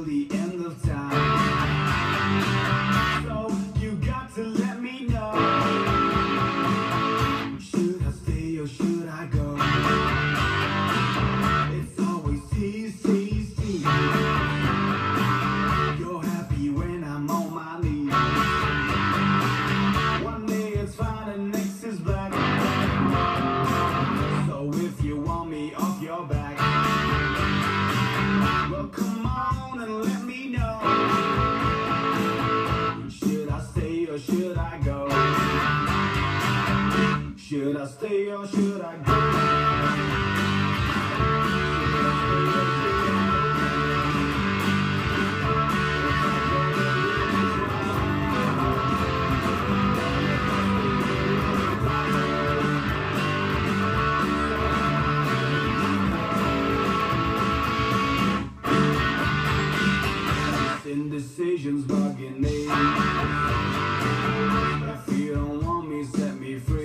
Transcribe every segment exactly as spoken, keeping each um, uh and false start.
till the end of time. So you got to let me know, should I stay or should I go? It's always tease, tease, tease. You're happy when I'm on my knees. One day it's fine and next is black. So if you want me off your back, well, come on and let me know, should I stay or should I go? Should I stay or should I go? Indecisions bugging me. If you don't want me, set me free.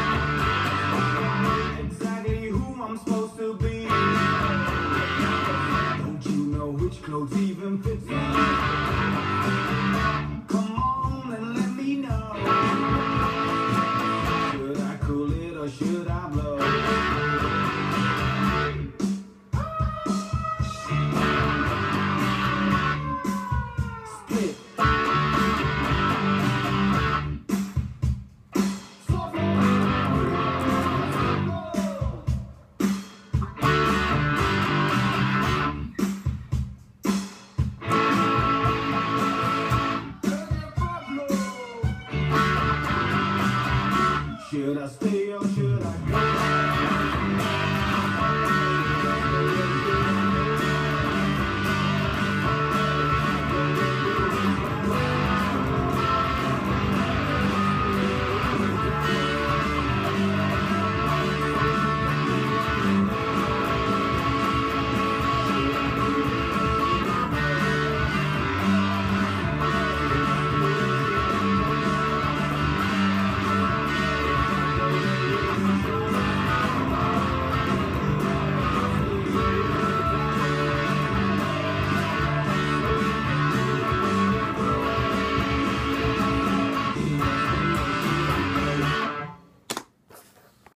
Exactly who I'm supposed to be. Don't you know which clothes even fit me?